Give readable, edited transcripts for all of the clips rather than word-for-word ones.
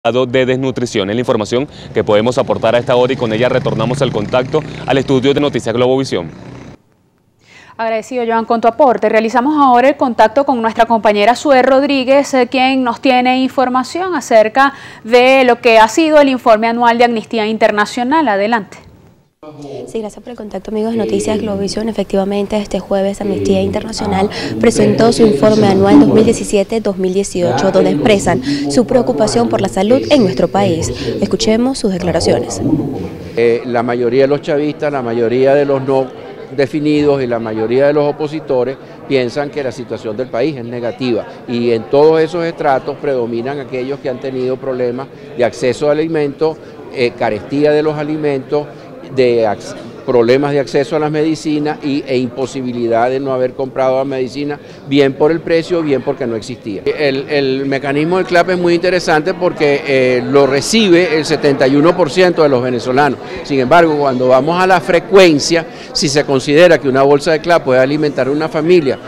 de desnutrición. Es la información que podemos aportar a esta hora y con ella retornamos el contacto al estudio de Noticias Globovisión. Agradecido, Joan, con tu aporte. Realizamos ahora el contacto con nuestra compañera Sue Rodríguez, quien nos tiene información acerca de lo que ha sido el informe anual de Amnistía Internacional. Adelante. Sí, gracias por el contacto, amigos de Noticias Globovisión. Efectivamente, este jueves Amnistía Internacional presentó su informe anual 2017-2018, donde expresan su preocupación por la salud en nuestro país. Escuchemos sus declaraciones. La mayoría de los chavistas, la mayoría de los no definidos y la mayoría de los opositores piensan que la situación del país es negativa, y en todos esos estratos predominan aquellos que han tenido problemas de acceso a alimentos, carestía de los alimentos, problemas de acceso a las medicinas e imposibilidad de no haber comprado la medicina, bien por el precio, bien porque no existía. El mecanismo del CLAP es muy interesante porque lo recibe el 71% de los venezolanos. Sin embargo, cuando vamos a la frecuencia, si se considera que una bolsa de CLAP puede alimentar a una familia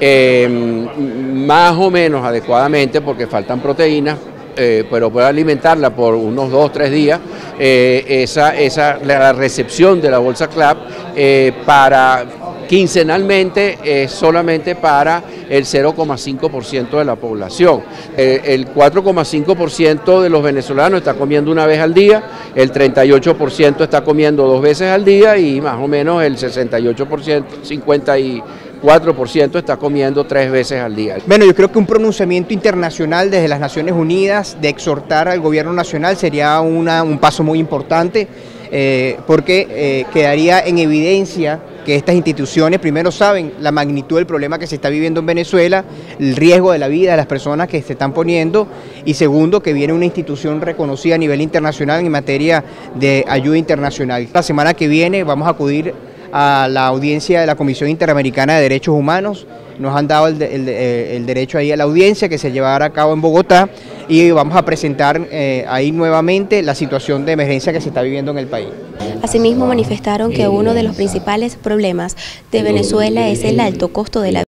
más o menos adecuadamente, porque faltan proteínas, pero puede alimentarla por unos 2 o 3 días, la recepción de la bolsa CLAP para quincenalmente es solamente para el 0,5% de la población. El 4,5% de los venezolanos está comiendo una vez al día, el 38% está comiendo 2 veces al día y más o menos el 68%, 54% está comiendo 3 veces al día. Bueno, yo creo que un pronunciamiento internacional desde las Naciones Unidas de exhortar al gobierno nacional sería un paso muy importante, porque quedaría en evidencia que estas instituciones primero saben la magnitud del problema que se está viviendo en Venezuela, el riesgo de la vida de las personas que se están poniendo, y segundo, que viene una institución reconocida a nivel internacional en materia de ayuda internacional. La semana que viene vamos a acudir a la audiencia de la Comisión Interamericana de Derechos Humanos. Nos han dado el derecho ahí a la audiencia que se llevará a cabo en Bogotá, y vamos a presentar ahí nuevamente la situación de emergencia que se está viviendo en el país. Asimismo, manifestaron que uno de los principales problemas de Venezuela es el alto costo de la vida.